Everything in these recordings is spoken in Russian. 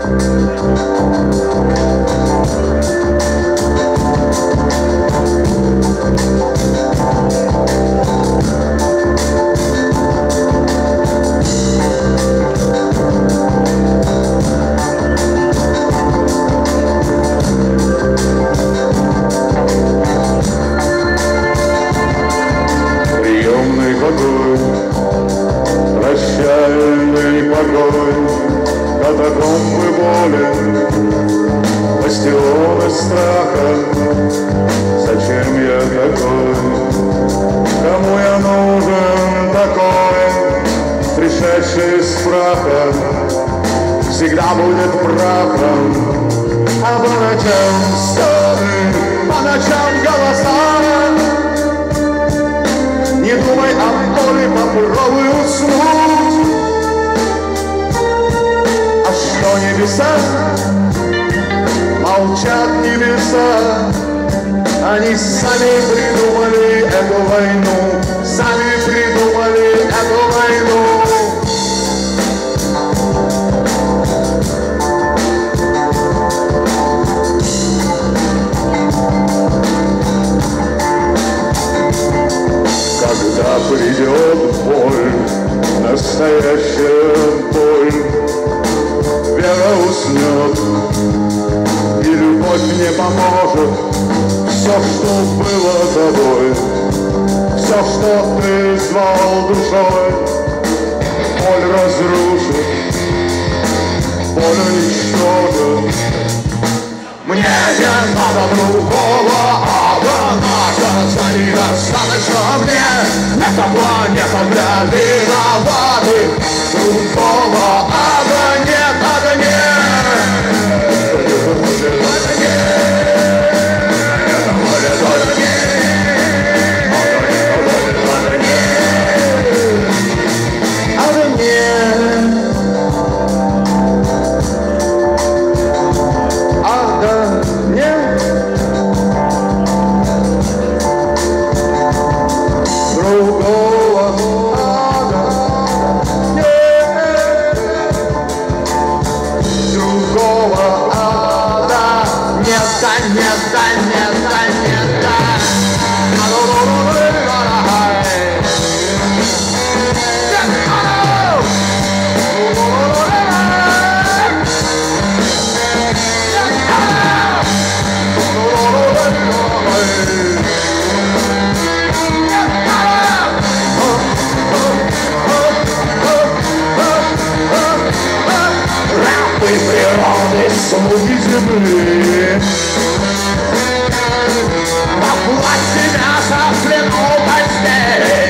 Прощальный покой, катакомбы боли, бастионы страха. Зачем я такой? Кому я нужен такой, пришедший из праха? Всегда будет прахом, а по ночам стоны, по ночам голоса. Не думай о боли, попробуй уснуть. А что небеса? Молчат небеса. Они сами придумали эту войну, сами придумали эту войну. Когда придет боль, настоящая боль, вера уснет, и любовь не поможет. Все, что было тобой, все, что ты звал душой, боль разрушит, боль уничтожит. Мне не надо другого ада, наказаний достаточно мне. Эта планета для виноватых, другого ада нет, ада нет. Ада слуги земли, поплатьте мясо в плену постелей.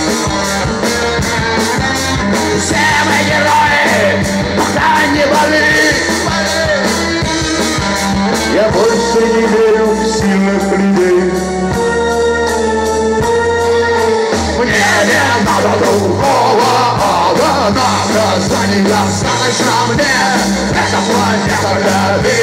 Все мы герои, пока не болит. Я больше не верю в сильных людей. Мне не надо другого ада, наказаний достаточно мне. Это планета для